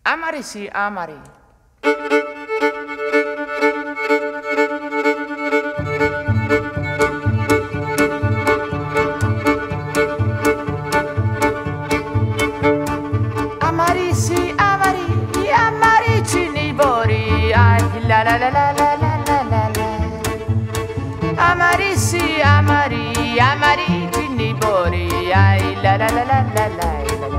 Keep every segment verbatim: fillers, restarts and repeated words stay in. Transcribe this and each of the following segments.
Amari sì, amari. Amari sì, amari, amari cinibori, ai la la la la la la la la la. Amari sì, amari, amari cinibori, ai la la la la la la.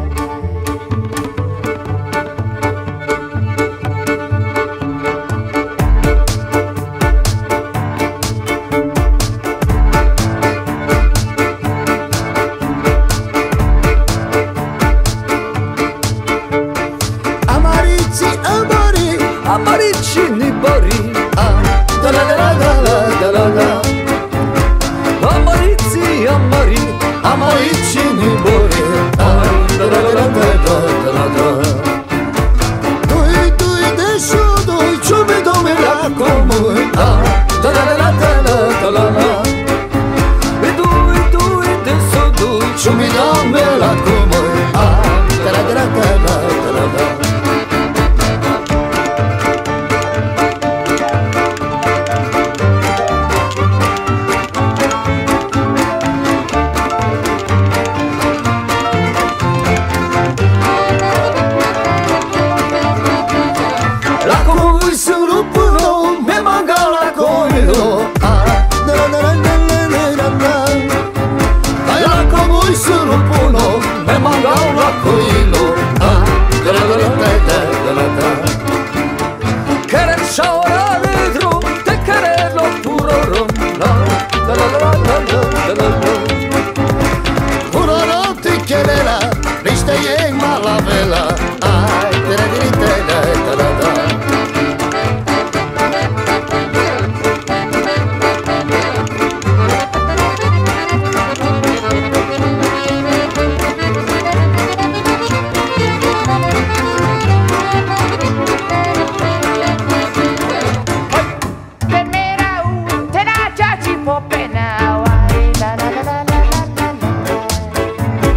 Amaricini bori, ah, da la da la da la da la la. Amarici, amari, amaricini bori, ah, da la da la da da la da. Doi doi de shu doi chumi do me la como, ah, da la da la da la da la la. Doi doi de shu doi chumi do me la como, ah, da la da la da la da la la.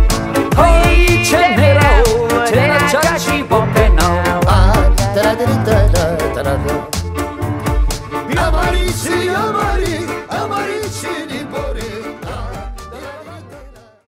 Da da da da.